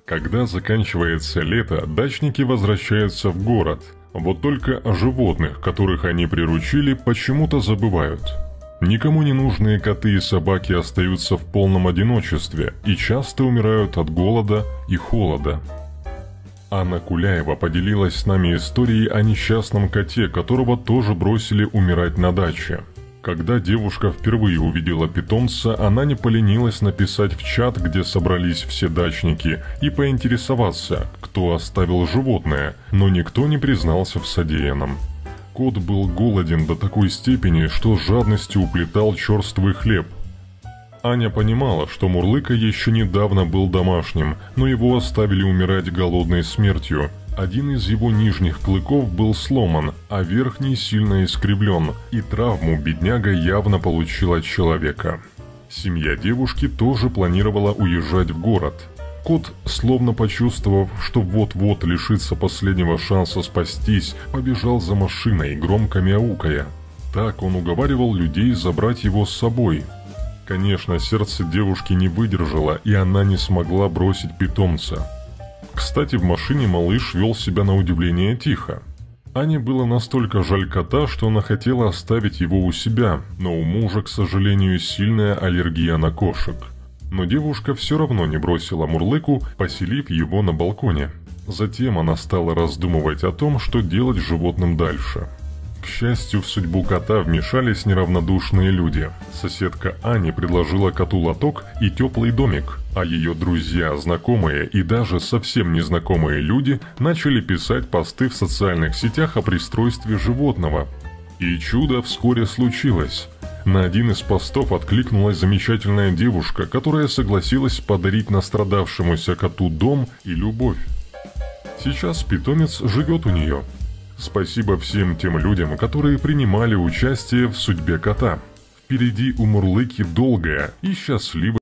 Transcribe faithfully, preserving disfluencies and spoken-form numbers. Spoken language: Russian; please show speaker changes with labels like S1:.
S1: Когда заканчивается лето, дачники возвращаются в город. Вот только о животных, которых они приручили, почему-то забывают. Никому не нужные коты и собаки остаются в полном одиночестве и часто умирают от голода и холода. Анна Куляева поделилась с нами историей о несчастном коте, которого тоже бросили умирать на даче. Когда девушка впервые увидела питомца, она не поленилась написать в чат, где собрались все дачники, и поинтересоваться, кто оставил животное, но никто не признался в содеянном. Кот был голоден до такой степени, что с жадностью уплетал черствый хлеб. Аня понимала, что Мурлыка еще недавно был домашним, но его оставили умирать голодной смертью. Один из его нижних клыков был сломан, а верхний сильно искривлен, и травму бедняга явно получил от человека. Семья девушки тоже планировала уезжать в город. Кот, словно почувствовав, что вот-вот лишится последнего шанса спастись, побежал за машиной, громко мяукая. Так он уговаривал людей забрать его с собой. Конечно, сердце девушки не выдержало, и она не смогла бросить питомца. Кстати, в машине малыш вел себя на удивление тихо. Ане было настолько жаль кота, что она хотела оставить его у себя, но у мужа, к сожалению, сильная аллергия на кошек. Но девушка все равно не бросила Мурлыку, поселив его на балконе. Затем она стала раздумывать о том, что делать с животным дальше. К счастью, в судьбу кота вмешались неравнодушные люди. Соседка Ани предложила коту лоток и теплый домик, а ее друзья, знакомые и даже совсем незнакомые люди начали писать посты в социальных сетях о пристройстве животного. И чудо вскоре случилось. На один из постов откликнулась замечательная девушка, которая согласилась подарить настрадавшемуся коту дом и любовь. Сейчас питомец живет у нее. Спасибо всем тем людям, которые принимали участие в судьбе кота. Впереди у Мурлыки долгая и счастливая